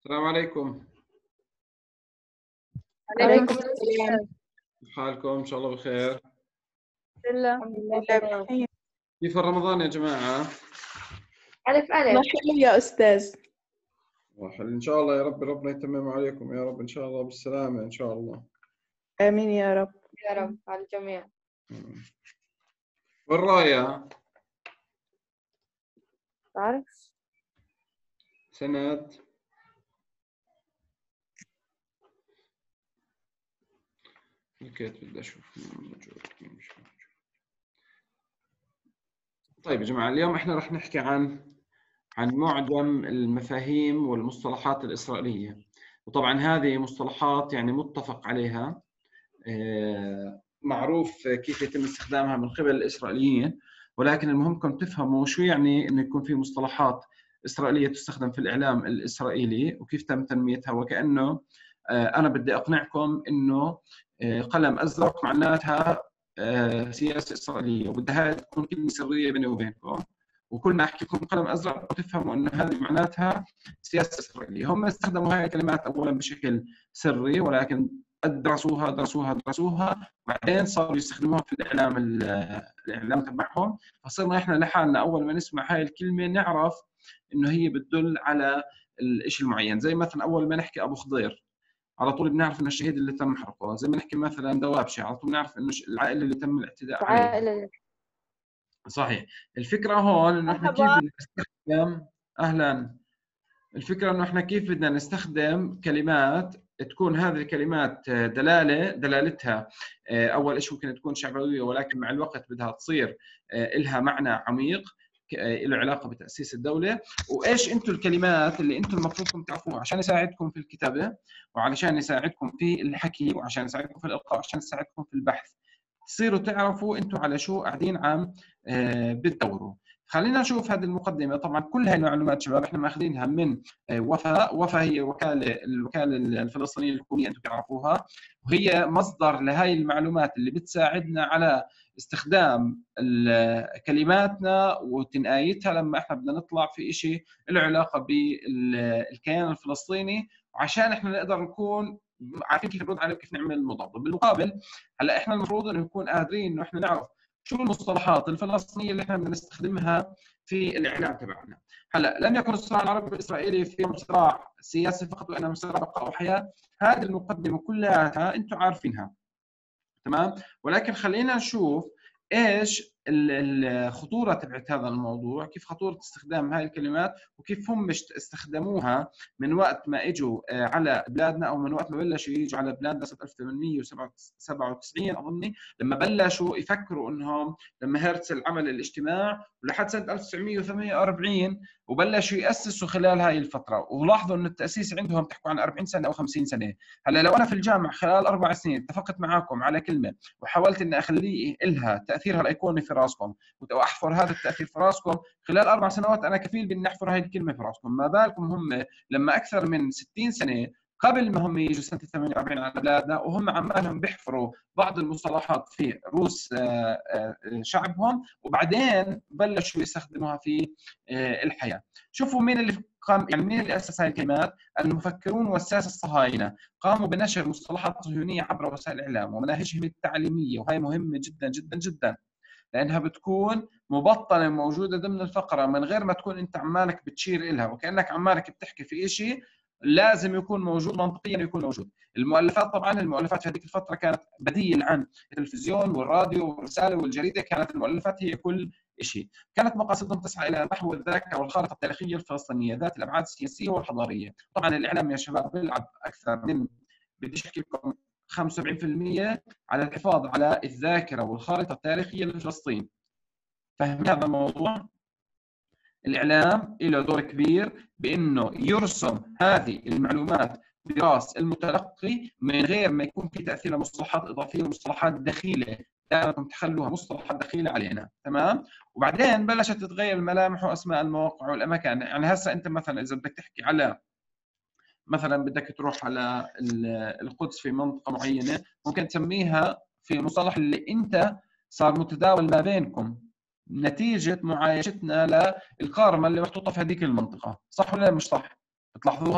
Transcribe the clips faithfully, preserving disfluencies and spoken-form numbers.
السلام عليكم. عليكم عليكم السلام. السلام. كيف حالكم؟ إن شاء الله بخير. لله. الحمد لله بخير. كيف رمضان يا جماعة؟ ألف ألف. ما شاء الله يا أستاذ. واحد إن شاء الله يا رب ربنا يتمم عليكم يا رب إن شاء الله بالسلامة إن شاء الله. آمين يا رب. يا رب على الجميع. والراية تعرف سند لقيت بدي أشوف مين موجود مين مش موجود. طيب يا جماعة اليوم إحنا رح نحكي عن عن معجم المفاهيم والمصطلحات الإسرائيلية، وطبعا هذه مصطلحات يعني متفق عليها، معروف كيف يتم استخدامها من قبل الإسرائيليين، ولكن المهمكم تفهموا شو يعني إنه يكون في مصطلحات إسرائيلية تستخدم في الإعلام الإسرائيلي وكيف تم تنميتها، وكأنه أنا بدي أقنعكم إنه قلم أزرق معناتها سياسة إسرائيلية، وبدها تكون كلمة سرية بيني وبينكم، وكل ما أحكي لكم قلم أزرق وتفهموا أن هذه معناتها سياسة إسرائيلية. هم استخدموا هاي الكلمات أولا بشكل سري، ولكن درسوها درسوها درسوها وبعدين صاروا يستخدموها في الإعلام الإعلام تبعهم، فصرنا إحنا لحالنا أول ما نسمع هاي الكلمة نعرف إنه هي بتدل على الشيء المعين. زي مثلا أول ما نحكي أبو خضير على طول بنعرف إنه الشهيد اللي تم حرقه، زي ما نحكي مثلا دوابشة على طول بنعرف إنه العائلة اللي تم الاعتداء عليها. عائلة. صحيح. الفكرة هون إنه إحنا كيف بدنا نستخدم أهلا الفكرة إنه إحنا كيف بدنا نستخدم كلمات تكون هذه الكلمات دلالة دلالتها أول شيء ممكن تكون شعبوية، ولكن مع الوقت بدها تصير إلها معنى عميق له علاقة بتأسيس الدولة. وإيش أنتم الكلمات اللي أنتم المفروض تعرفوها عشان يساعدكم في الكتابة، وعشان يساعدكم في الحكي، وعشان يساعدكم في الإلقاء، وعشان يساعدكم في البحث، تصيروا تعرفوا أنتم على شو قاعدين عم بتدوروا. خلينا نشوف هذه المقدمة. طبعا كل هاي المعلومات شباب احنا ماخذينها من وفاء. وفاء هي وكالة الوكالة الفلسطينية الحكومية انتم تعرفوها، وهي مصدر لهاي المعلومات اللي بتساعدنا على استخدام كلماتنا وتنقايتها لما احنا بدنا نطلع في شيء له علاقة بالكيان الفلسطيني، وعشان احنا نقدر نكون عارفين كيف نرد عليه وكيف نعمل مضاد. بالمقابل هلا احنا المفروض انه نكون قادرين انه احنا نعرف شو المصطلحات الفلسطينية اللي احنا بنستخدمها في الاعلام تبعنا. هلا لم يكن الصراع العربي الاسرائيلي في يوم صراع سياسي فقط، وانما صراع بقاء وحياه. هذه المقدمه كلها انتم عارفينها تمام، ولكن خلينا نشوف ايش الخطوره تبعت هذا الموضوع، كيف خطوره استخدام هاي الكلمات، وكيف هم استخدموها من وقت ما اجوا على بلادنا، او من وقت ما بلشوا يجوا على بلادنا سنه ألف وثمانمئة وسبعة وتسعين اظني، لما بلشوا يفكروا انهم لما هرتزل عمل الاجتماع، ولحد سنه ألف وتسعمئة وثمانية وأربعين وبلشوا ياسسوا خلال هاي الفتره. ولاحظوا انه التاسيس عندهم تحكوا عن أربعين سنه او خمسين سنه. هلا لو انا في الجامعه خلال اربع سنين اتفقت معاكم على كلمه وحاولت اني اخليه لها تاثيرها الايقوني في راسكم واحفر هذا التاثير في راسكم، خلال اربع سنوات انا كفيل باني احفر هذه الكلمه في راسكم. ما بالكم هم لما اكثر من ستين سنه قبل ما هم يجوا سنه ثمانية وأربعين على بلادنا، وهم عمالهم بيحفروا بعض المصطلحات في روس شعبهم، وبعدين بلشوا يستخدموها في الحياه. شوفوا مين اللي قام، يعني مين اللي اسس هذه الكلمات؟ المفكرون والساسه الصهاينه قاموا بنشر مصطلحات صهيونيه عبر وسائل الاعلام ومناهجهم التعليميه، وهي مهمه جدا جدا جدا، لانها بتكون مبطنه موجوده ضمن الفقره من غير ما تكون انت عمالك بتشير لها، وكانك عمالك بتحكي في شيء لازم يكون موجود، منطقيا يكون موجود. المؤلفات طبعا المؤلفات في هذيك الفتره كانت بديل عن التلفزيون والراديو والرساله والجريده، كانت المؤلفات هي كل شيء. كانت مقاصدهم تسعى الى محو الذاكره والخارطه التاريخيه الفلسطينيه ذات الابعاد السياسيه والحضاريه. طبعا الاعلام يا شباب بيلعب اكثر من، بديش احكي لكم خمسة وسبعين بالمئة على الحفاظ على الذاكره والخارطه التاريخيه لفلسطين. فهم هذا الموضوع؟ الإعلام له دور كبير بأنه يرسم هذه المعلومات براس المتلقي من غير ما يكون في تأثير مصطلحات إضافية ومصطلحات دخيلة، دائما تخلوها مصطلحات دخيلة علينا تمام. وبعدين بلشت تتغير الملامح وأسماء المواقع والأماكن. يعني هسه أنت مثلا إذا بدك تحكي على مثلا بدك تروح على القدس في منطقة معينة، ممكن تسميها في مصطلح اللي أنت صار متداول ما بينكم نتيجة معايشتنا للقارمة اللي محطوطة في هذيك المنطقة، صح ولا مش صح؟ بتلاحظوها؟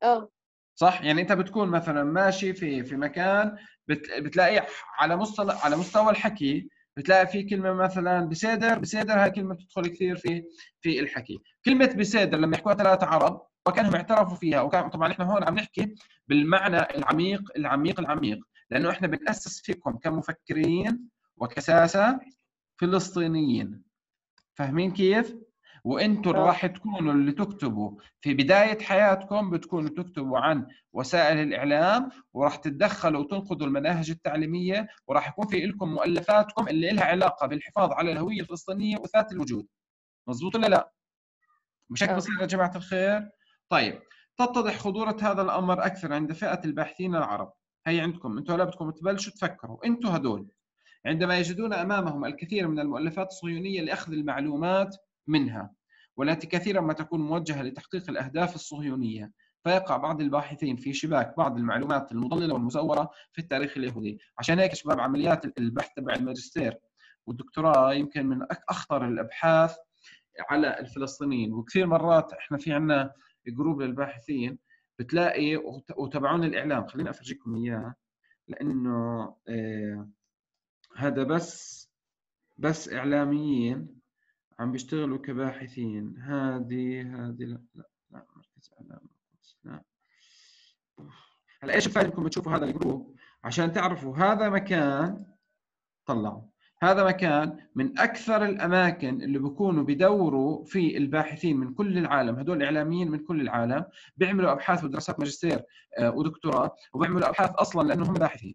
اه صح؟ يعني انت بتكون مثلا ماشي في في مكان بت بتلاقي على مستوى على مستوى الحكي بتلاقي في كلمه مثلا بسادر، بسادر هاي كلمه بتدخل كثير في في الحكي. كلمه بسادر لما يحكوها ثلاثه عرب وكانهم اعترفوا فيها، وكان طبعا احنا هون عم نحكي بالمعنى العميق العميق العميق، لانه احنا بنأسس فيكم كمفكرين وكساسه فلسطينيين. فاهمين كيف؟ وانتم آه. راح تكونوا اللي تكتبوا في بدايه حياتكم بتكونوا تكتبوا عن وسائل الاعلام، وراح تتدخلوا وتنقضوا المناهج التعليميه، وراح يكون في لكم مؤلفاتكم اللي لها علاقه بالحفاظ على الهويه الفلسطينيه واثبات الوجود. مزبوط ولا لا؟ مش هيك آه. بصير يا جماعه الخير؟ طيب، تتضح خطوره هذا الامر اكثر عند فئه الباحثين العرب. هي عندكم انتم هلا بدكم تبلشوا تفكروا انتم هدول عندما يجدون أمامهم الكثير من المؤلفات الصهيونية لأخذ المعلومات منها، والتي كثيرا ما تكون موجهة لتحقيق الأهداف الصهيونية، فيقع بعض الباحثين في شباك بعض المعلومات المضللة والمزورة في التاريخ اليهودي. عشان هيك شباب عمليات البحث تبع الماجستير والدكتوراه يمكن من أخطر الأبحاث على الفلسطينيين. وكثير مرات احنا في عندنا جروب للباحثين بتلاقي وتبعون الإعلام، خليني أفرجيكم إياه لأنه آه هذا بس بس إعلاميين عم بيشتغلوا كباحثين. هذه هذه لا لا لا مركز إعلام لا. هلا ايش الفائدة انكم بتشوفوا هذا الجروب؟ عشان تعرفوا هذا مكان، طلعوا هذا مكان من أكثر الأماكن اللي بيكونوا بيدوروا في الباحثين من كل العالم. هدول إعلاميين من كل العالم بيعملوا أبحاث ودراسات ماجستير ودكتوراه، وبيعملوا أبحاث أصلا لأنهم باحثين،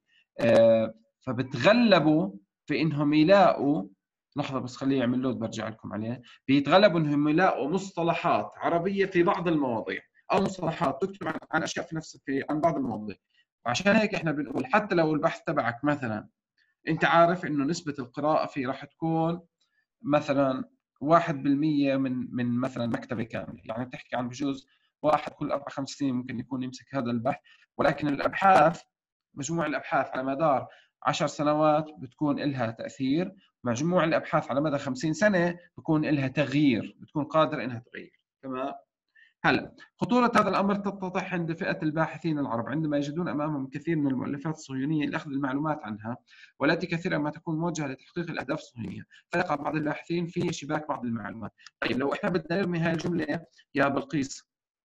فبتغلبوا في إنهم يلاقوا، لحظة بس خليه يعمل لود برجع لكم عليه، بيتغلبوا إنهم يلاقوا مصطلحات عربية في بعض المواضيع، أو مصطلحات تكتب عن, عن أشياء في نفس في عن بعض المواضيع. وعشان هيك إحنا بنقول حتى لو البحث تبعك مثلا انت عارف انه نسبة القراءة فيه راح تكون مثلا واحد بالمية من من مثلا مكتبة كاملة، يعني بتحكي عن بجوز واحد كل اربع خمس سنين ممكن يكون يمسك هذا البحث، ولكن الابحاث مجموع الابحاث على مدار عشر سنوات بتكون لها تأثير، مجموع الابحاث على مدى خمسين سنة بتكون لها تغيير، بتكون قادرة انها تغير. تمام؟ هلا خطورة هذا الأمر تتضح عند فئة الباحثين العرب عندما يجدون أمامهم كثير من المؤلفات الصهيونية لأخذ المعلومات عنها، والتي كثيرا ما تكون موجهة لتحقيق الأهداف الصهيونية، فيقع بعض الباحثين في شباك بعض المعلومات. طيب لو إحنا بدنا نرمي هاي الجملة يا بلقيس،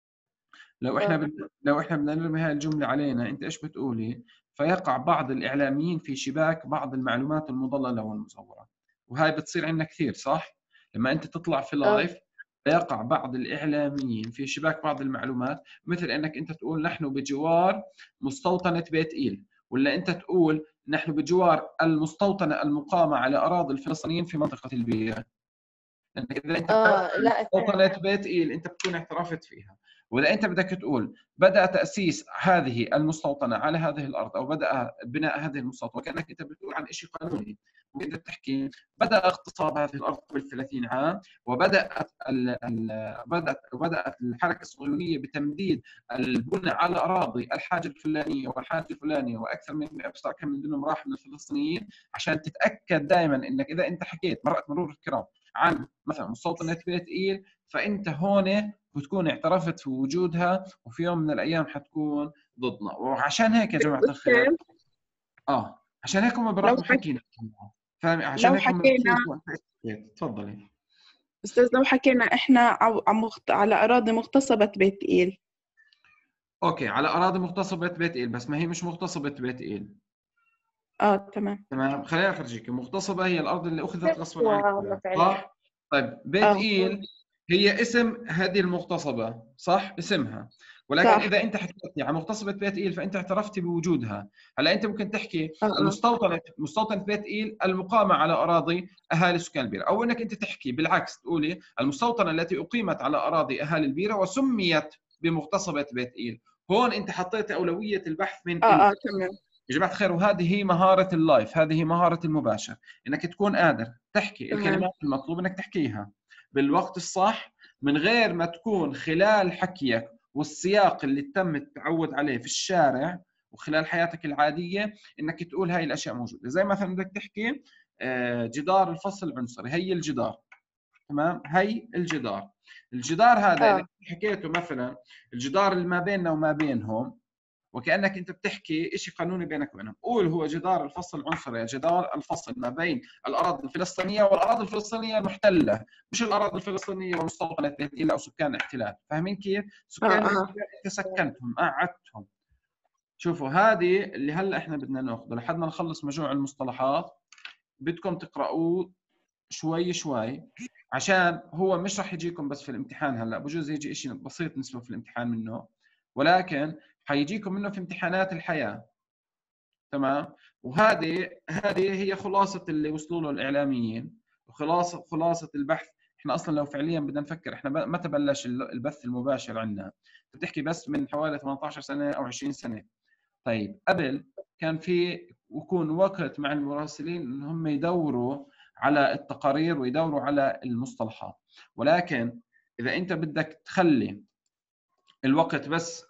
لو إحنا بدنا لو إحنا بدنا نرمي هاي الجملة علينا، أنت إيش بتقولي؟ فيقع بعض الإعلاميين في شباك بعض المعلومات المضللة والمزورة. وهاي بتصير عندنا كثير، صح؟ لما أنت تطلع في لايف يقع بعض الإعلاميين في شباك بعض المعلومات، مثل أنك أنت تقول نحن بجوار مستوطنة بيت إيل، ولا أنت تقول نحن بجوار المستوطنة المقامة على أراضي الفلسطينيين في منطقة البيئة. لأنك إذا أنت اه لا مستوطنة بيت إيل أنت بتكون اعترفت فيها، وإذا أنت بدك تقول بدأ تأسيس هذه المستوطنة على هذه الأرض أو بدأ بناء هذه المستوطنة، وكأنك أنت بتقول عن شيء قانوني، وأنت بتحكي بدأ اغتصاب هذه الأرض قبل ثلاثين عام، وبدأت ال ال بدأت بدأت الحركة الصهيونية بتمديد البنى على أراضي الحاجة الفلانية والحاجة الفلانية وأكثر من أكثر من دون راح من الفلسطينيين، عشان تتأكد دائما إنك إذا أنت حكيت مرأة مرور الكرام عن مثلا مستوطنة بيت إيل، فأنت هون بتكون اعترفت في وجودها، وفي يوم من الأيام حتكون ضدنا. وعشان هيك يا جماعة الخير آه عشان هيك هم براحوا حكينا، فاهم؟ عشان لو هيك هم حكينا تفضلي أستاذ، لو حكينا إحنا عم مخت... على أراضي مغتصبة بيت إيل. أوكي، على أراضي مغتصبة بيت إيل، بس ما هي مش مغتصبة بيت إيل. آه تمام. تمام، خليني أفرجيك. مغتصبة هي الأرض اللي أخذت غصبا عنك، فعلا. صح؟ طيب بيت آه إيل هي اسم هذه المغتصبة، صح؟ اسمها. ولكن صح. إذا أنت حكيت عن مغتصبة بيت إيل فأنت اعترفتي بوجودها. هلا أنت ممكن تحكي آه آه. المستوطنة مستوطنة بيت إيل المقامة على أراضي أهالي سكان البيرة، أو إنك أنت تحكي بالعكس تقولي المستوطنة التي أقيمت على أراضي أهالي البيرة وسميت بمغتصبة بيت إيل. هون أنت حطيت أولوية البحث من آه إلك. آه تمام. يا جماعة الخير، وهذه هي مهارة اللايف، هذه هي مهارة المباشر، إنك تكون قادر تحكي تمام. الكلمات المطلوب إنك تحكيها بالوقت الصح، من غير ما تكون خلال حكيك والسياق اللي تم التعود عليه في الشارع وخلال حياتك العادية إنك تقول هاي الأشياء موجودة. زي مثلا بدك تحكي جدار الفصل العنصري، هي الجدار، تمام، هي الجدار، الجدار هذا آه. اللي حكيته مثلا، الجدار اللي ما بيننا وما بينهم، وكأنك أنت بتحكي شيء قانوني بينك وبينهم، قول هو جدار الفصل العنصري، جدار الفصل ما بين الأراضي الفلسطينية والأراضي الفلسطينية المحتلة، مش الأراضي الفلسطينية والمستوطنة التهديد أو سكان الاحتلال. فاهمين كيف؟ سكان آه. الاحتلال أنت سكنتهم، قعدتهم. شوفوا هذه اللي هلا احنا بدنا ناخذه لحد ما نخلص مجموع المصطلحات، بدكم تقرأوه شوي شوي، عشان هو مش راح يجيكم بس في الامتحان. هلا بجوز يجي شيء بسيط نسبه في الامتحان منه، ولكن حيجيكم منه في امتحانات الحياه. تمام؟ وهذه هذه هي خلاصه اللي وصلوا له الاعلاميين، وخلاصه خلاصه البحث. احنا اصلا لو فعليا بدنا نفكر، احنا متى بلش البث المباشر عندنا؟ بتحكي بس من حوالي ثمانية عشر سنه او عشرين سنه. طيب قبل كان في ويكون وقت مع المراسلين ان هم يدوروا على التقارير ويدوروا على المصطلحات، ولكن اذا انت بدك تخلي الوقت بس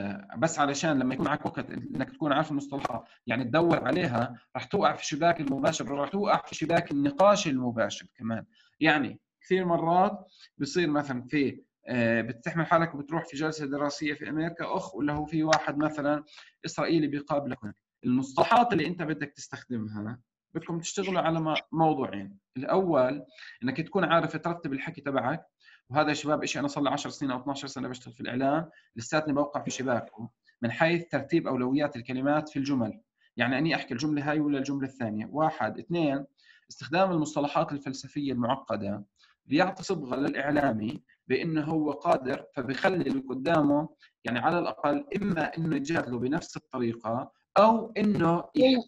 بس علشان لما يكون معك وقت انك تكون عارف المصطلحات يعني تدور عليها، راح توقع في شباك المباشر، وراح توقع في شباك النقاش المباشر كمان. يعني كثير مرات بصير مثلا في بتحمل حالك وبتروح في جلسه دراسيه في امريكا اخ، ولا هو في واحد مثلا اسرائيلي بيقابلك هناك. المصطلحات اللي انت بدك تستخدمها بدكم تشتغلوا على موضوعين. الاول انك تكون عارف ترتب الحكي تبعك، وهذا يا شباب شيء انا صار لي عشر سنين او اثني عشر سنه بشتغل في الاعلام، لساتني بوقع في شباكه من حيث ترتيب اولويات الكلمات في الجمل. يعني اني احكي الجمله هاي ولا الجمله الثانيه، واحد. اثنين، استخدام المصطلحات الفلسفيه المعقده بيعطي صبغه للاعلامي بانه هو قادر، فبيخلي اللي قدامه يعني على الاقل اما انه يجادله بنفس الطريقه، او انه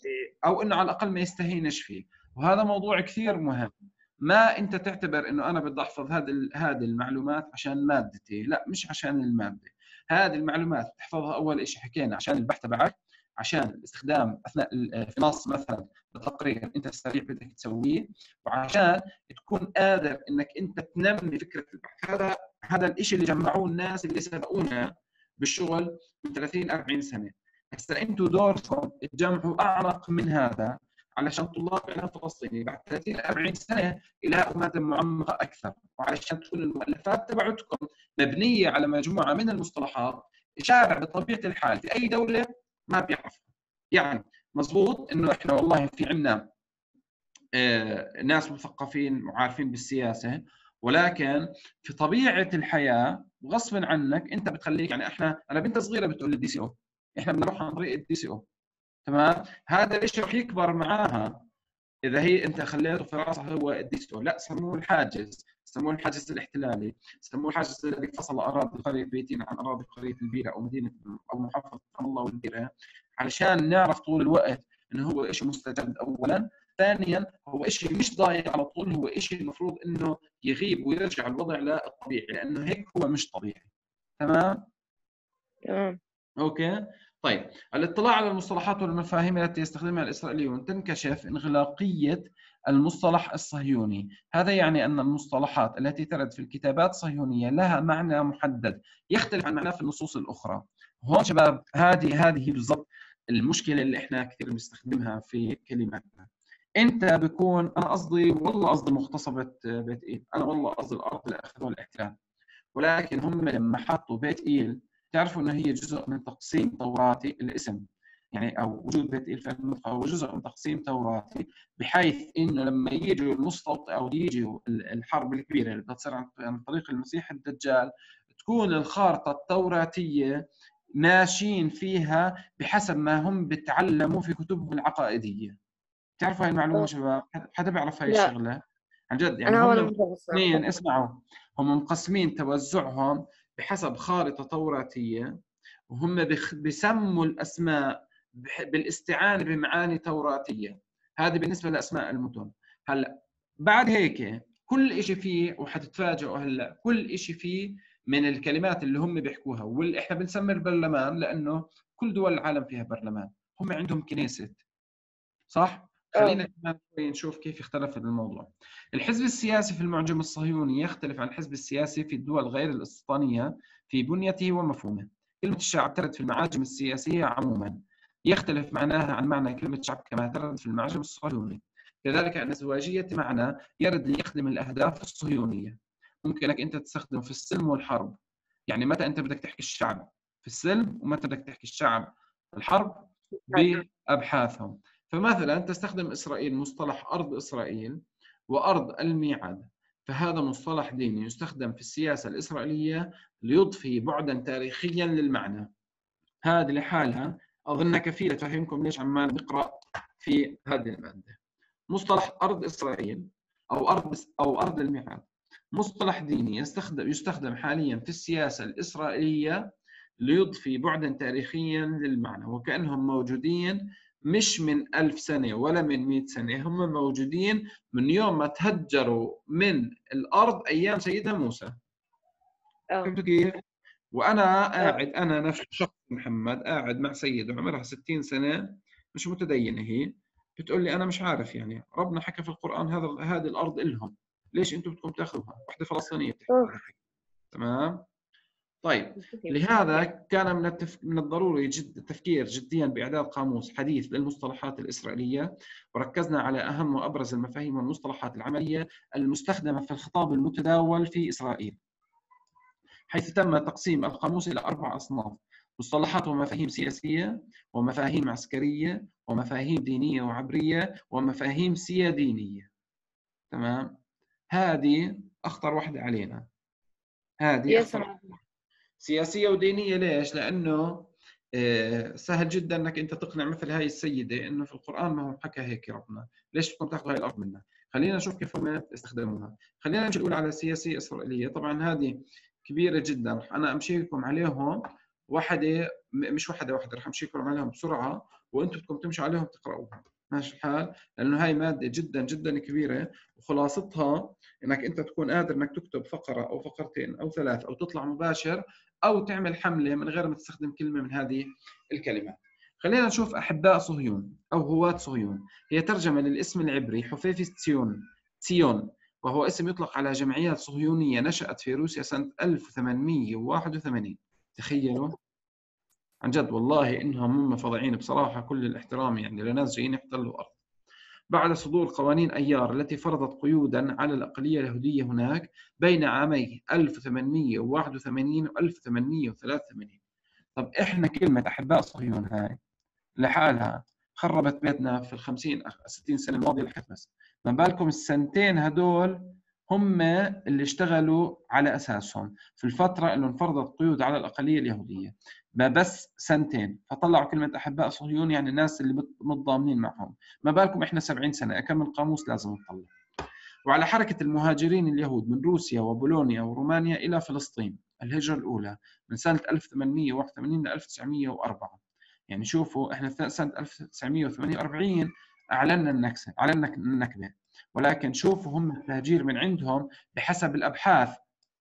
او انه على الاقل ما يستهينش فيه. وهذا موضوع كثير مهم. ما انت تعتبر انه انا بدي احفظ هذه هذه المعلومات عشان مادتي، لا مش عشان الماده. هذه المعلومات تحفظها اول شيء حكينا عشان البحث تبعك، عشان الاستخدام اثناء في نص مثلا تقرير انت سريع بدك تسويه، وعشان تكون قادر انك انت تنمي فكره البحث. هذا هذا الشيء اللي جمعوه الناس اللي سبقونا بالشغل من ثلاثين أربعين سنه. هسه انتم دوركم تجمعوا اعمق من هذا، علشان طلاب اعلام فلسطيني بعد ثلاثين أربعين سنه يلاقوا ماده معمقه اكثر، وعلشان تكون المؤلفات تبعتكم مبنيه على مجموعه من المصطلحات شارع بطبيعه الحال في اي دوله ما بيعرفها. يعني مضبوط انه احنا والله في عندنا آه ناس مثقفين وعارفين بالسياسه، ولكن في طبيعه الحياه غصبا عنك انت بتخليك، يعني احنا انا بنت صغيره بتقول الدي سي او، احنا بنروح عن طريق الدي سي او. تمام؟ هذا الشيء رح يكبر معاها اذا هي انت خليته في راسها هو الدي سي او. لا، سموه الحاجز، سموه الحاجز الاحتلالي، سموه الحاجز الذي فصل اراضي قريه بيتين عن اراضي قريه البيره او مدينه او محافظه الله والبيره، علشان نعرف طول الوقت انه هو شيء مستجد اولا. ثانيا هو شيء مش ضايع على طول، هو شيء المفروض انه يغيب ويرجع الوضع للطبيعي، لانه هيك هو مش طبيعي. تمام؟ تمام. اوكي. طيب، الاطلاع على المصطلحات والمفاهيم التي يستخدمها الإسرائيليون تنكشف انغلاقية المصطلح الصهيوني. هذا يعني أن المصطلحات التي ترد في الكتابات الصهيونية لها معنى محدد يختلف عن معناه في النصوص الأخرى. هون شباب هذه هذه بالضبط المشكلة اللي احنا كثير بنستخدمها في كلماتنا. انت بكون انا قصدي والله قصدي مغتصبة بيت إيل، انا والله قصدي الارض اللي اخذوها الاحتلال، ولكن هم لما حطوا بيت إيل تعرفوا انه هي جزء من تقسيم توراتي الاسم، يعني او وجود بيت إيل في المنطقه هو جزء من تقسيم توراتي، بحيث انه لما يجوا المستوطن او يجوا الحرب الكبيره اللي بتصير عن طريق المسيح الدجال، تكون الخارطه التوراتيه ماشيين فيها بحسب ما هم بتعلموا في كتبهم العقائديه. تعرفوا هاي المعلومه شباب؟ حدا بيعرف هاي الشغله؟ عن جد يعني هم اثنين اسمعوا، هم مقسمين توزعهم بحسب خارطة توراتية، وهم بيسموا الأسماء بالاستعانة بمعاني توراتية. هذه بالنسبة لأسماء المدن. هلا بعد هيك كل إشي فيه، وحتتفاجئوا هلا كل إشي فيه من الكلمات اللي هم بيحكوها، واللي احنا بنسمي البرلمان لأنه كل دول العالم فيها برلمان، هم عندهم كنيسة، صح؟ خلينا كمان شوي نشوف كيف اختلف الموضوع. الحزب السياسي في المعجم الصهيوني يختلف عن الحزب السياسي في الدول غير الاستيطانية في بنيته ومفهومه. كلمة الشعب ترد في المعاجم السياسية عموما، يختلف معناها عن معنى كلمة شعب كما ترد في المعجم الصهيوني. كذلك أن ازدواجية معنى يرد ليخدم الأهداف الصهيونية. ممكن انك انت تستخدمه في السلم والحرب. يعني متى انت بدك تحكي الشعب في السلم، ومتى بدك تحكي الشعب في الحرب بابحاثهم. فمثلا تستخدم اسرائيل مصطلح ارض اسرائيل وارض الميعاد، فهذا مصطلح ديني يستخدم في السياسه الاسرائيليه ليضفي بعدا تاريخيا للمعنى. هذه لحالها اظنها كفيله تفهمكم ليش عمال نقرا في هذه الماده. مصطلح ارض اسرائيل او ارض او ارض الميعاد مصطلح ديني يستخدم يستخدم حاليا في السياسه الاسرائيليه ليضفي بعدا تاريخيا للمعنى، وكانهم موجودين مش من ألف سنه ولا من مئة سنه، هم موجودين من يوم ما تهجروا من الارض ايام سيدنا موسى. فهمتوا كيف؟ وانا قاعد انا نفس شخص محمد قاعد مع سيده عمرها ستين سنه مش متدينه، هي بتقول لي انا مش عارف، يعني ربنا حكى في القران هذا هذه الارض الهم، ليش انتم بدكم تاخذوها؟ وحده فلسطينيه بتحكي هذا الحكي. تمام؟ طيب لهذا كان من التف... من الضروري جد التفكير جديا باعداد قاموس حديث للمصطلحات الاسرائيليه، وركزنا على اهم وابرز المفاهيم والمصطلحات العمليه المستخدمه في الخطاب المتداول في اسرائيل، حيث تم تقسيم القاموس إلى أربع أصناف: مصطلحات ومفاهيم سياسية، ومفاهيم عسكرية، ومفاهيم دينية وعبرية، ومفاهيم سيادينية. تمام؟ هذه أخطر واحدة علينا. هذه أخطر. سياسية ودينية ليش؟ لأنه سهل جدا أنك أنت تقنع مثل هاي السيدة أنه في القرآن ما هو حكى هيك ربنا، ليش بدكم تاخذوا هاي الأرض منا؟ خلينا نشوف كيف هم استخدموها. خلينا نمشي الأولى على السياسية الإسرائيلية. طبعا هذه كبيرة جدا، رح أنا أمشي لكم عليهم واحدة مش واحدة واحدة، رح أمشي لكم عليهم بسرعة وأنتم بدكم تمشوا عليهم تقرأوها، ماشي الحال؟ لأنه هاي مادة جدا جدا كبيرة، وخلاصتها إنك أنت تكون قادر إنك تكتب فقرة أو فقرتين أو ثلاث أو تطلع مباشر أو تعمل حملة من غير ما تستخدم كلمة من هذه الكلمات. خلينا نشوف أحباء صهيون أو هواة صهيون، هي ترجمة للاسم العبري حفيفة تسيون تسيون، وهو اسم يطلق على جمعيات صهيونية نشأت في روسيا سنة ألف وثمانمئة وواحد وثمانين. تخيلوا عن جد والله إنهم هم فظيعين بصراحة، كل الاحترام يعني لناس جايين يحتلوا أرض. بعد صدور قوانين أيار التي فرضت قيودا على الأقلية اليهودية هناك بين عامي ألف وثمانمئة وواحد وثمانين و ألف وثمانمئة وثلاثة وثمانين. طب إحنا كلمة أحباء صهيون هاي لحالها خربت بيتنا في الخمسين ستين سنة الماضية لحد بس، ما بالكم السنتين هدول هم اللي اشتغلوا على أساسهم في الفترة اللي انفرضت قيود على الأقلية اليهودية، ما بس سنتين فطلعوا كلمة أحباء صهيون، يعني الناس اللي متضامنين معهم. ما بالكم إحنا سبعين سنة، كم القاموس لازم نطلع. وعلى حركة المهاجرين اليهود من روسيا وبولونيا ورومانيا إلى فلسطين، الهجرة الأولى من سنة ألف وثمانمئة وواحد وثمانين ل ألف وتسعمئة وأربعة. يعني شوفوا إحنا في سنة ألف وتسعمئة وثمانية وأربعين أعلنا النكسة، أعلنا النكبة، ولكن شوفوا هم التهجير من عندهم بحسب الأبحاث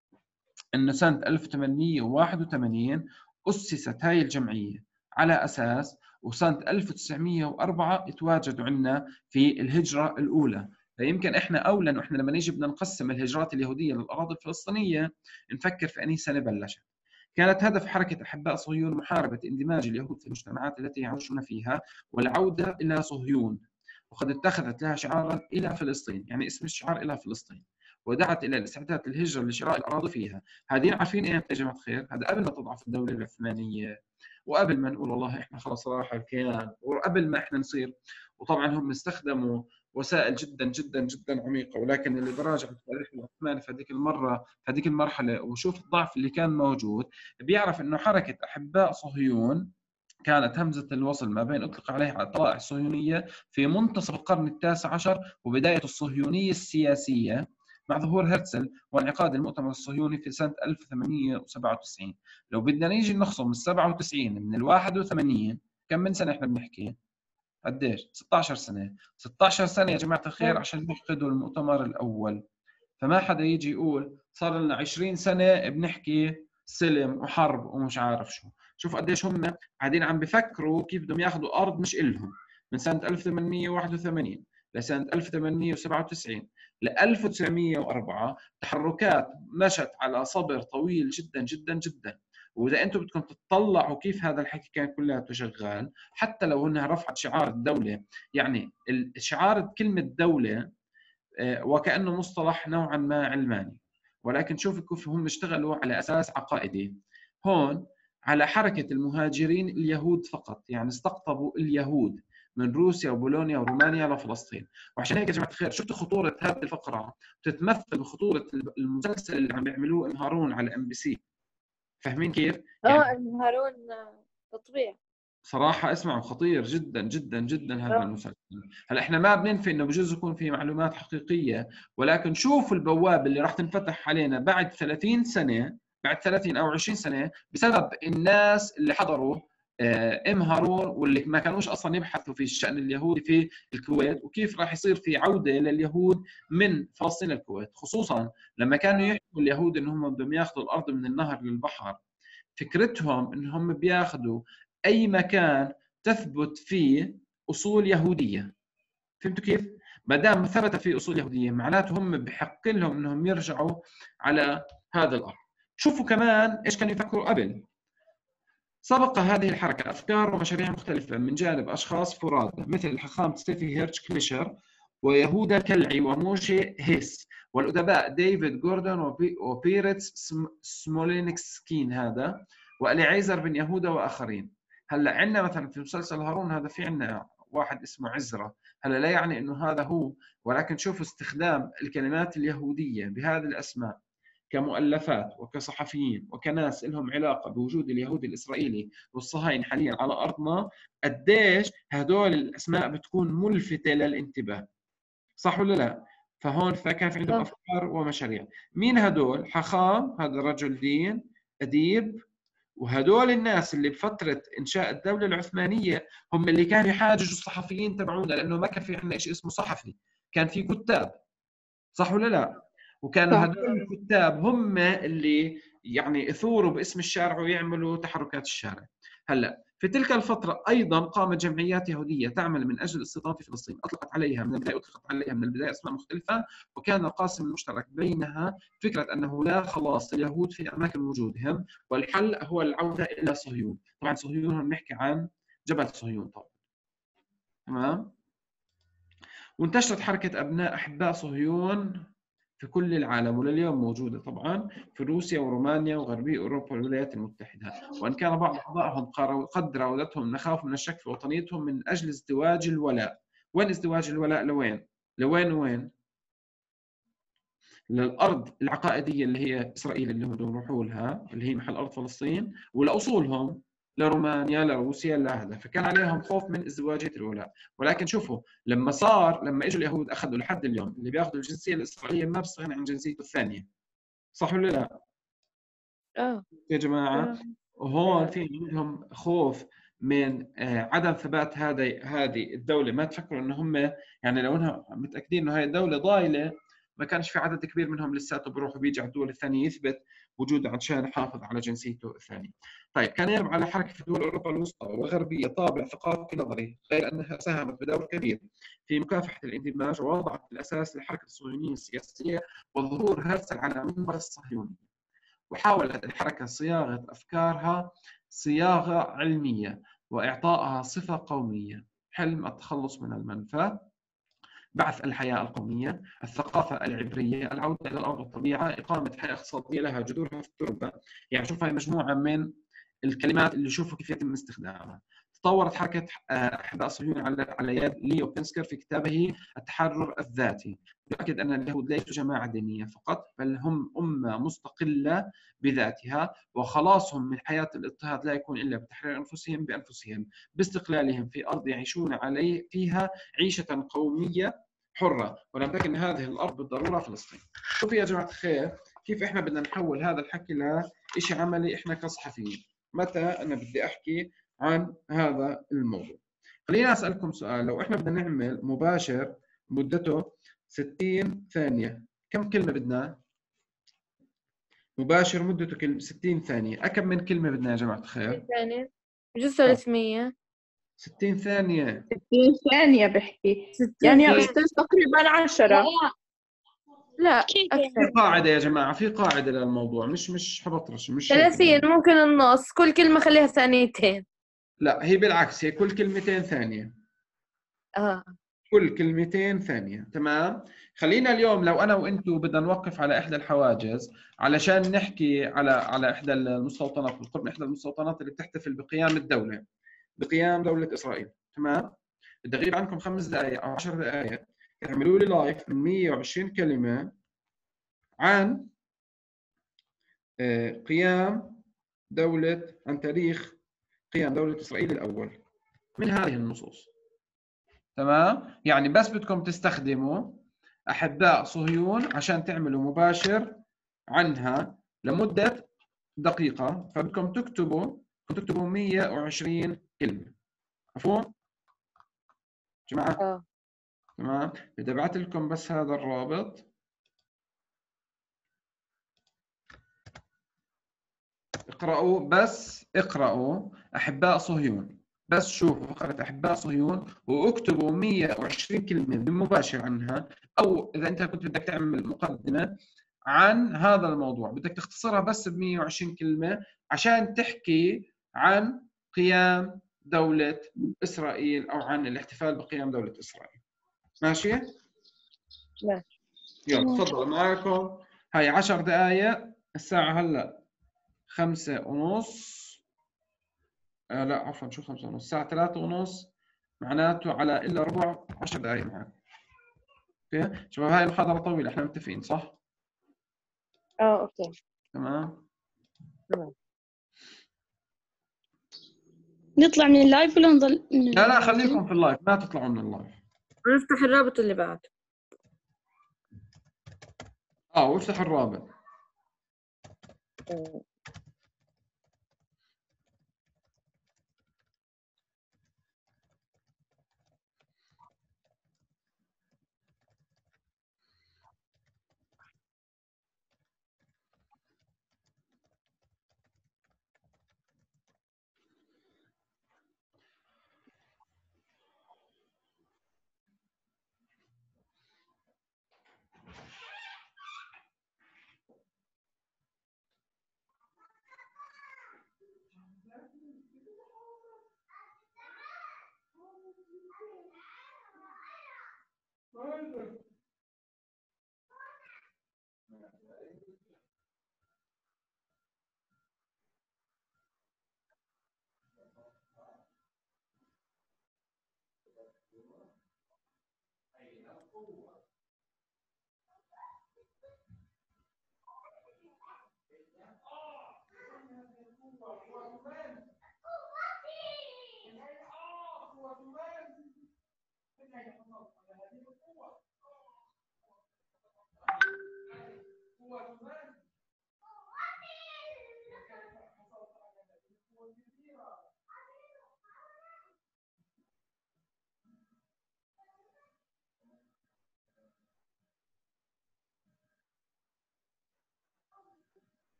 أنه سنة ألف وثمانمئة وواحد وثمانين أسست هاي الجمعية على أساس، وسنة ألف وتسعمئة وأربعة تواجدوا عندنا في الهجرة الأولى. فيمكن إحنا أولا وإحنا لما نيجي بدنا نقسم الهجرات اليهودية للأراضي الفلسطينية نفكر في أي سنة بلشت. كانت هدف حركة أحباء صهيون محاربة اندماج اليهود في المجتمعات التي يعيشون فيها والعودة إلى صهيون، وقد اتخذت لها شعارا إلى فلسطين، يعني اسم الشعار إلى فلسطين، ودعت إلى الاستعداد للهجرة لشراء الأراضي فيها. هذين عارفين إيه يا جماعة الخير؟ هذا قبل ما تضعف الدولة العثمانية، وقبل ما نقول والله إحنا خلاص راح الكيان، وقبل ما إحنا نصير. وطبعا هم استخدموا وسائل جدا جدا جدا عميقة، ولكن اللي براجع التاريخ العثماني في هذيك المرة في هذيك المرحلة وشوف الضعف اللي كان موجود بيعرف إنه حركة أحباء صهيون كانت همزة الوصل ما بين أطلق عليها الطلائع الصهيونية في منتصف القرن التاسع عشر وبداية الصهيونية السياسية مع ظهور هرتزل وانعقاد المؤتمر الصهيوني في سنة ألف وثمانمئة وسبعة وتسعين. لو بدنا نيجي نخصم من سبعة وتسعين من الواحد وثمانين، كم من سنة إحنا بنحكي؟ قديش؟ ستة عشر سنة. ستة عشر سنة يا جماعة الخير عشان يعقدوا المؤتمر الأول. فما حدا يجي يقول صار لنا عشرين سنة بنحكي سلم وحرب ومش عارف شو. شوف قديش هم قاعدين عم بفكروا كيف بدهم ياخذوا أرض مش إلهم، من سنة ألف وثمانمئة وواحد وثمانين لسنة ألف وثمانمئة وسبعة وتسعين ل ألف وتسعمئة وأربعة، تحركات مشت على صبر طويل جدا جدا جدا. وإذا أنتم بدكم تطلعوا كيف هذا الحكي كان كلياته شغال، حتى لو أنها رفعت شعار الدولة، يعني الشعار كلمة دولة وكأنه مصطلح نوعا ما علماني، ولكن شوفوا كيف هم اشتغلوا على أساس عقائدي. هون على حركة المهاجرين اليهود فقط، يعني استقطبوا اليهود من روسيا وبولونيا ورومانيا لفلسطين. وعشان هيك يا جماعة الخير شفتوا خطورة هذه الفقرة تتمثل بخطورة المسلسل اللي عم يعملوه ام هارون على ام بي سي. فاهمين كيف؟ اه يعني ام هارون تطبيع صراحة اسمعوا خطير جدا جدا جدا هذا آه. المسلسل. هلا احنا ما بننفي انه بجوز يكون في معلومات حقيقية، ولكن شوفوا البوابة اللي راح تنفتح علينا بعد ثلاثين سنة، بعد ثلاثين او عشرين سنة، بسبب الناس اللي حضروا آه، ام هارون واللي ما كانوش اصلا يبحثوا في الشأن اليهودي في الكويت، وكيف راح يصير في عودة لليهود من فلسطين للكويت، خصوصا لما كانوا يحكوا اليهود انهم بدهم ياخذوا الارض من النهر للبحر. فكرتهم انهم بياخذوا اي مكان تثبت فيه اصول يهوديه. فهمتوا كيف؟ ما دام ثبت فيه اصول يهوديه معناته هم بحق لهم انهم يرجعوا على هذا الارض. شوفوا كمان ايش كانوا يفكروا قبل. سبق هذه الحركه افكار ومشاريع مختلفه من جانب اشخاص فرادى مثل الحاخام ستيفي هيرتش كليشر ويهودا كلعي وموشي هيس والادباء ديفيد جوردون وبي وبيرتس سمولينسكين هذا واليعيزر بن يهودا واخرين. هلا عندنا مثلا في مسلسل هارون هذا في عندنا واحد اسمه عزرا. هلا لا يعني انه هذا هو، ولكن شوفوا استخدام الكلمات اليهوديه بهذه الاسماء كمؤلفات وكصحفيين وكناس لهم علاقه بوجود اليهود الاسرائيلي والصهاينه حاليا على ارضنا، قديش هدول الاسماء بتكون ملفته للانتباه. صح ولا لا؟ فهون فكان في عندهم افكار ومشاريع. مين هدول؟ حخام هذا رجل دين اديب، وهدول الناس اللي بفتره انشاء الدوله العثمانيه هم اللي كانوا يحاججوا الصحفيين تبعونا، لانه ما كان في عندنا شيء اسمه صحفي، كان في كتاب. صح ولا لا؟ وكانوا هدول الكتاب هم اللي يعني يثوروا باسم الشارع ويعملوا تحركات الشارع. هلا في تلك الفترة أيضا قامت جمعيات يهودية تعمل من أجل استضافة فلسطين، أطلقت عليها من البداية أطلقت عليها من البداية أسماء مختلفة، وكان القاسم المشترك بينها فكرة أنه لا خلاص لليهود في أماكن وجودهم، والحل هو العودة إلى صهيون. طبعا صهيون بنحكي عن جبل صهيون طبعا. تمام؟ وانتشرت حركة أبناء أحباء صهيون في كل العالم، ولليوم موجودة طبعا في روسيا ورومانيا وغربي أوروبا والولايات المتحدة. وإن كان بعض أعضائهم قد راودتهم مخاوف من الشك في وطنيتهم من أجل ازدواج الولاء. وين ازدواج الولاء؟ لوين؟ لوين وين؟ للأرض العقائدية اللي هي إسرائيل اللي بدهم يروحوا لها، اللي هي محل أرض فلسطين، ولأصولهم لرومانيا لروسيا لهذا. فكان عليهم خوف من ازدواجية الولاء. ولكن شوفوا لما صار لما اجوا اليهود اخذوا لحد اليوم اللي بياخذوا الجنسيه الاسرائيليه ما بيستغنى عن جنسيته الثانيه. صح ولا لا؟ اه يا جماعه وهون في عندهم خوف من عدم ثبات هذه هذه الدوله. ما تفكروا انه هم يعني لو انهم متاكدين انه هي الدوله ضايله ما كانش في عدد كبير منهم لساته بيروح وبيجي على الدول الثانيه يثبت وجوده عشان يحافظ على جنسيته الثانيه. طيب كان يلعب على حركه في دول اوروبا الوسطى والغربيه طابع ثقافي نظري، غير انها ساهمت بدور كبير في مكافحه الاندماج ووضعت الاساس للحركه الصهيونيه السياسيه وظهور هرتزل على منبر الصهيونيه. وحاولت الحركه صياغه افكارها صياغه علميه واعطائها صفه قوميه، حلم التخلص من المنفى، بعث الحياة القومية، الثقافة العبرية، العودة إلى الأرض والطبيعة، إقامة حياة اقتصادية لها جذورها في التربة. يعني شوف هاي مجموعة من الكلمات اللي شوفوا كيف يتم استخدامها. تطورت حركة أحباء صهيون على على يد ليو بنسكر في كتابه التحرر الذاتي، يؤكد أن اليهود ليسوا جماعة دينية فقط بل هم أمة مستقلة بذاتها، وخلاصهم من حياة الاضطهاد لا يكون إلا بتحرير أنفسهم بأنفسهم باستقلالهم في أرض يعيشون عليه فيها عيشة قومية حرة، ولم تكن هذه الأرض بالضرورة فلسطين. شوفوا يا جماعة الخير كيف إحنا بدنا نحول هذا الحكي لشيء عملي إحنا كصحفيين. متى أنا بدي أحكي عن هذا الموضوع؟ خليني أسألكم سؤال. لو إحنا بدنا نعمل مباشر مدته ستين ثانية، كم كلمة بدنا؟ مباشر مدته ستين ثانية، أكم من كلمة بدنا يا جماعة الخير؟ ثانية بجوز ثلاثمية. ستين ثانية. ستين ثانية بحكي يعني يا أستاذ تقريبا عشرة. لا في أكثر. قاعدة يا جماعة، في قاعدة للموضوع، مش مش حبطرش مش ثلاثين ممكن النص، كل كلمة خليها ثانيتين. لا هي بالعكس، هي كل كلمتين ثانية. اه كل كلمتين ثانية. تمام. خلينا اليوم لو أنا وأنتوا بدنا نوقف على إحدى الحواجز علشان نحكي على على إحدى المستوطنات، بالقرب من إحدى المستوطنات اللي بتحتفل بقيام الدولة، بقيام دولة إسرائيل. تمام. بدي أغيب عنكم خمس دقائق أو عشر دقائق تعملوا لي لايف من مية وعشرين كلمة عن قيام دولة، عن تاريخ قيام دولة إسرائيل الأول من هذه النصوص. تمام. يعني بس بدكم تستخدموا أحباء صهيون عشان تعملوا مباشر عنها لمدة دقيقة، فبدكم تكتبوا تكتبوا مية وعشرين كلمة. مفهوم جماعة؟ اه تمام. بدي ابعث لكم بس هذا الرابط. اقرأوا بس اقرأوا أحباء صهيون، بس شوفوا فقرة أحباء صهيون واكتبوا مية وعشرين كلمة بمباشر عنها، أو إذا أنت كنت بدك تعمل مقدمة عن هذا الموضوع بدك تختصرها بس ب مية وعشرين كلمة عشان تحكي عن قيام دولة إسرائيل أو عن الاحتفال بقيام دولة إسرائيل. ماشي؟ ماشي. يلا تفضلوا معاكم. هاي عشر دقائق. الساعة هلا خمسة ونص. آه لا عفوا، شو خمسة ونص؟ الساعة ثلاثة ونص، معناته على إلا ربع عشر دقائق معاكم. اوكي شباب، هاي المحاضرة طويلة، احنا متفقين صح؟ اه اوكي تمام. تمام. نطلع من اللايف ولا نضل؟ لا لا خليكم في اللايف، ما تطلعوا من اللايف. نفتح الرابط اللي بعده. اه وافتح الرابط. آه.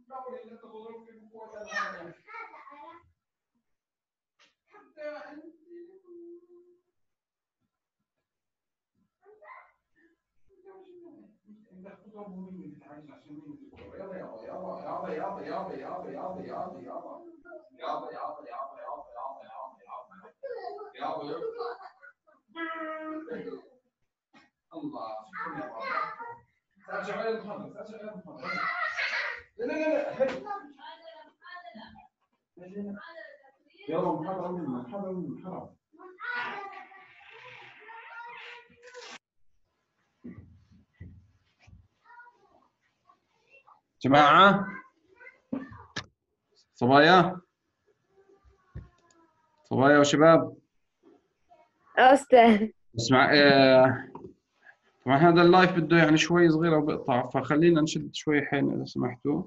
الدولة التي تضرب في قوة العالم حتى انت تضرب مني بتعالج عشان مين؟ يلا يابا يابا يابا يابا يابا يابا يابا يابا يابا يابا يابا يابا يابا يابا يابا الله شكرا يا بابا سأرجع إلى المحاضرة سأرجع إلى المحاضرة لا لا لا لا يلا محاضرة مني محاضرة مني حرام جماعة صبايا صبايا وشباب أستاذ اسمع آه، طبعا هذا اللايف بده يعني شوي صغيرة وبقطع فخلينا نشد شوي حين إذا سمحتوا.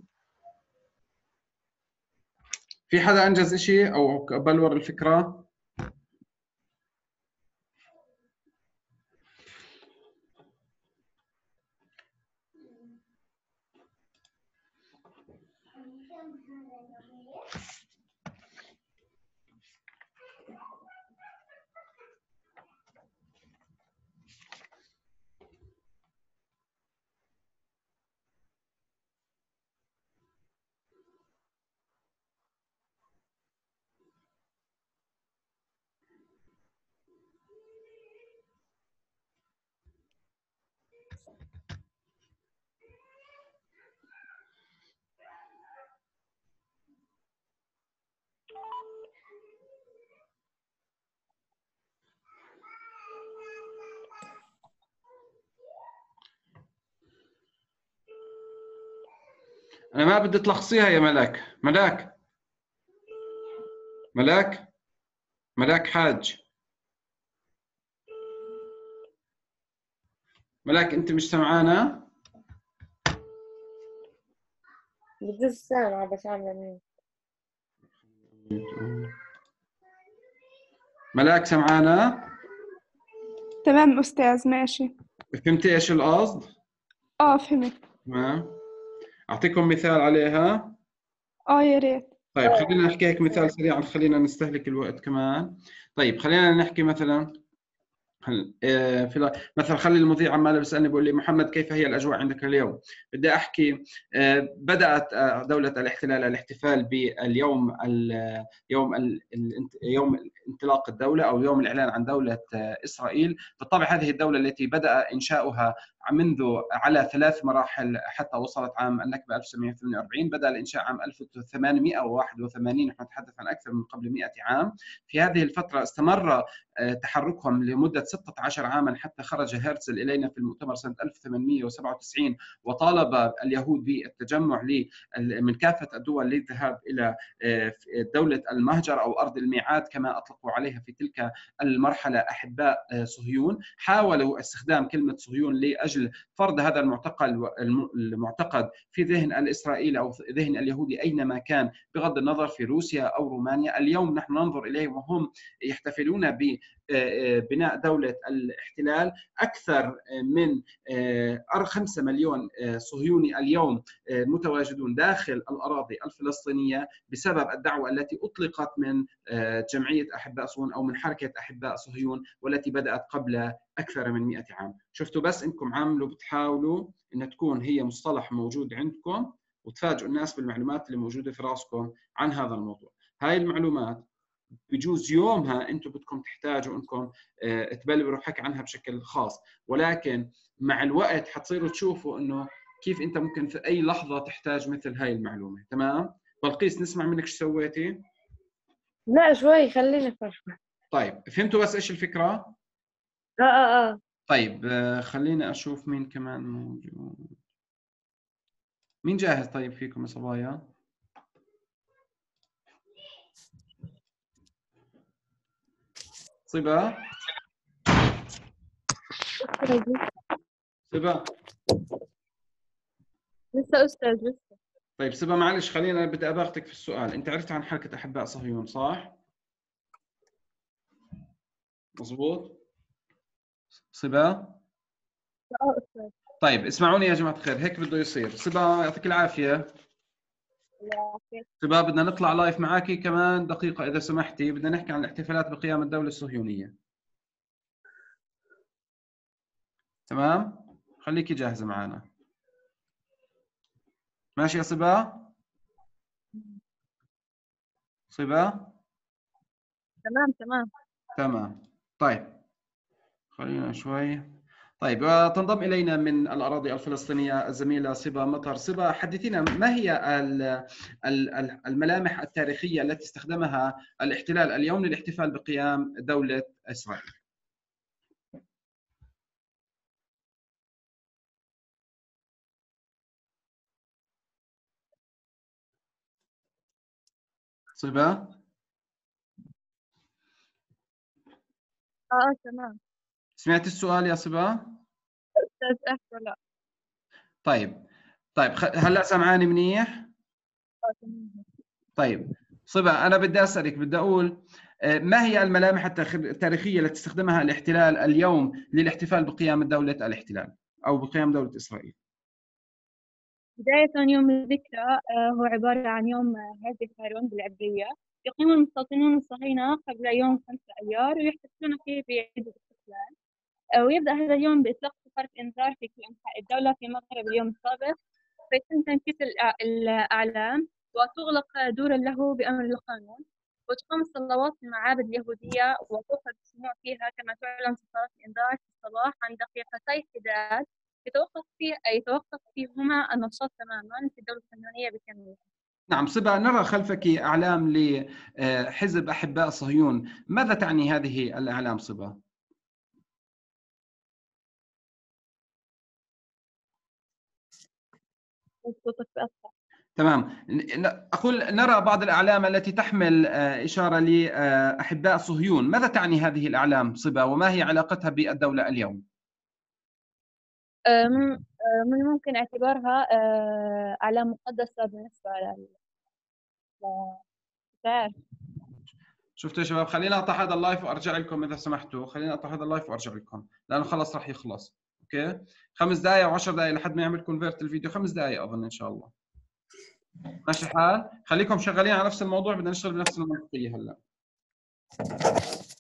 في حدا أنجز إشي أو بلور الفكرة؟ أنا ما بدي تلخصيها يا ملاك. ملاك ملاك ملاك حاج ملاك أنت مش سمعانة؟ بدوس سامعة بس عاملة مين؟ ملاك سمعانة؟ تمام أستاذ ماشي. فهمتي إيش القصد؟ آه فهمت. تمام. أعطيكم مثال عليها. آه يا ريت. طيب خلينا نحكي هيك مثال سريع خلينا نستهلك الوقت كمان. طيب خلينا نحكي مثلا هل آه، في مثلا خلي المذيع عمال بيسالني بيقول لي محمد كيف هي الاجواء عندك اليوم؟ بدي احكي آه، بدات آه، دوله الاحتلال الاحتفال باليوم يوم يوم انطلاق الدوله او يوم الاعلان عن دوله اسرائيل. بالطبع هذه الدوله التي بدا انشاؤها منذ على ثلاث مراحل حتى وصلت عام النكبه ألف وتسعمئة وثمانية وأربعين. بدا الانشاء عام ألف وثمانمئة وواحد وثمانين، نحن نتحدث عن اكثر من قبل مئة عام. في هذه الفتره استمر تحركهم لمدة ستة عشر عاما حتى خرج هرتزل إلينا في المؤتمر سنة ألف وثمانمئة وسبعة وتسعين وطالب اليهود بالتجمع من كافة الدول للذهاب إلى دولة المهجر أو أرض الميعاد كما أطلقوا عليها في تلك المرحلة أحباء صهيون. حاولوا استخدام كلمة صهيون لأجل فرض هذا المعتقد المعتقد في ذهن الإسرائيلي أو ذهن اليهودي أينما كان بغض النظر في روسيا أو رومانيا. اليوم نحن ننظر إليهم وهم يحتفلون ببناء دولة الاحتلال. أكثر من خمسة مليون صهيوني اليوم متواجدون داخل الأراضي الفلسطينية بسبب الدعوة التي أطلقت من جمعية أحباء صهيون أو من حركة أحباء صهيون والتي بدأت قبل أكثر من مئة عام. شفتوا بس إنكم عاملوا بتحاولوا إن تكون هي مصطلح موجود عندكم وتفاجئوا الناس بالمعلومات اللي موجودة في راسكم عن هذا الموضوع. هاي المعلومات بجوز يومها انتم بدكم تحتاجوا انكم تبلوروا حكي عنها بشكل خاص، ولكن مع الوقت حتصيروا تشوفوا انه كيف انت ممكن في اي لحظه تحتاج مثل هاي المعلومه. تمام؟ بلقيس نسمع منك شو سويتي؟ لا شوي خلينا فرشة. طيب فهمتوا بس ايش الفكره؟ اه اه اه طيب خليني اشوف مين كمان موجود. مين جاهز طيب فيكم يا صبايا؟ صبا صبا لسه أستاذ لسه. طيب صبا معلش خلينا بدي اباغتك في السؤال. انت عرفت عن حركه احباء صهيون صح؟ مظبوط؟ صبا؟ اه أستاذ. طيب اسمعوني يا جماعة الخير، هيك بده يصير. صبا يعطيك العافية. شباب بدنا نطلع لايف معاكي كمان دقيقة إذا سمحتي، بدنا نحكي عن الاحتفالات بقيام الدولة الصهيونية. تمام؟ خليكي جاهزة معنا. ماشي يا صبا؟ صبا؟ تمام تمام. تمام. طيب خلينا شوي. طيب وتنضم إلينا من الأراضي الفلسطينية الزميلة صبا مطر. صبا، حدثينا ما هي الملامح التاريخية التي استخدمها الاحتلال اليوم للاحتفال بقيام دولة إسرائيل؟ صبا؟ اه اه تمام. سمعت السؤال يا صبا؟ أستاذ احكي لا. طيب طيب هلا سمعاني منيح؟ اه تمام. طيب صبا، أنا بدي أسألك، بدي أقول ما هي الملامح التاريخية التي استخدمها الاحتلال اليوم للاحتفال بقيام دولة الاحتلال أو بقيام دولة إسرائيل؟ بداية يوم الذكرى هو عبارة عن يوم هذه هارون بالعبرية، يقيم المستوطنون الصهاينة قبل يوم خمسة أيار ويحتفلون فيه بعيد الاستقلال. ويبدأ هذا اليوم بإطلاق صفارة إنذار في كل أنحاء الدولة في مغرب اليوم السابق، فيتم تنكيس الأعلام وتغلق دورا له بأمر القانون، وتقام الصلوات في المعابد اليهودية وتؤخذ السموع فيها، كما تعلن صفارة الإنذار في الصباح عن دقيقتي حداد يتوقف فيه يتوقف فيهما النشاط تماما في الدولة الصهيونية بكاملها. نعم صبا، نرى خلفك أعلام لحزب أحباء صهيون، ماذا تعني هذه الأعلام صبا؟ تمام. أقول نرى بعض الأعلام التي تحمل إشارة لأحباء صهيون، ماذا تعني هذه الأعلام صبا وما هي علاقتها بالدولة اليوم؟ من الممكن اعتبارها أعلام مقدسة بالنسبة لل شفتوا يا شباب، خلينا اقطع هذا اللايف وارجع لكم اذا سمحتوا، خلينا اقطع هذا اللايف وارجع لكم لانه خلص راح يخلص. اوكي، خمس دقائق او عشر دقائق لحد ما يعمل كونفيرت الفيديو، خمس دقائق اظن ان شاء الله. ماشي الحال، خليكم شغالين على نفس الموضوع، بدنا نشتغل بنفس المنطقيه هلا.